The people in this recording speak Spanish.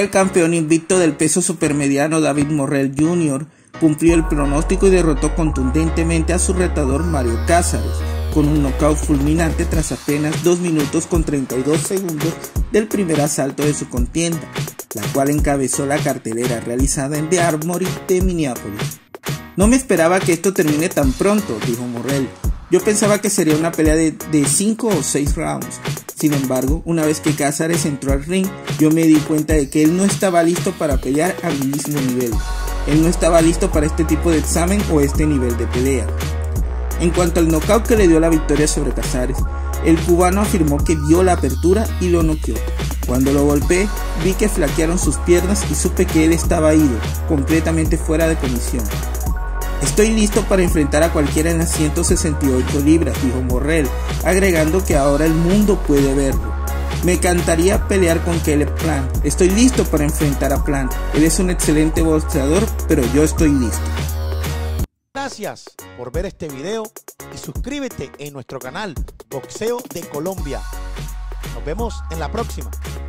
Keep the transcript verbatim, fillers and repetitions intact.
El campeón invicto del peso supermediano David Morrell junior cumplió el pronóstico y derrotó contundentemente a su retador Mario Casares con un nocaut fulminante tras apenas dos minutos con treinta y dos segundos del primer asalto de su contienda, la cual encabezó la cartelera realizada en The Armory de Minneapolis. No me esperaba que esto termine tan pronto, dijo Morrell. Yo pensaba que sería una pelea de cinco o seis rounds. Sin embargo, una vez que Casares entró al ring, yo me di cuenta de que él no estaba listo para pelear a mi mismo nivel. Él no estaba listo para este tipo de examen o este nivel de pelea. En cuanto al knockout que le dio la victoria sobre Casares, el cubano afirmó que vio la apertura y lo noqueó. Cuando lo golpeé, vi que flaquearon sus piernas y supe que él estaba ido, completamente fuera de condición. Estoy listo para enfrentar a cualquiera en las ciento sesenta y ocho libras, dijo Morrell, agregando que ahora el mundo puede verlo. Me encantaría pelear con Caleb Plant. Estoy listo para enfrentar a Plant. Él es un excelente boxeador, pero yo estoy listo. Gracias por ver este video y suscríbete en nuestro canal Boxeo de Colombia. Nos vemos en la próxima.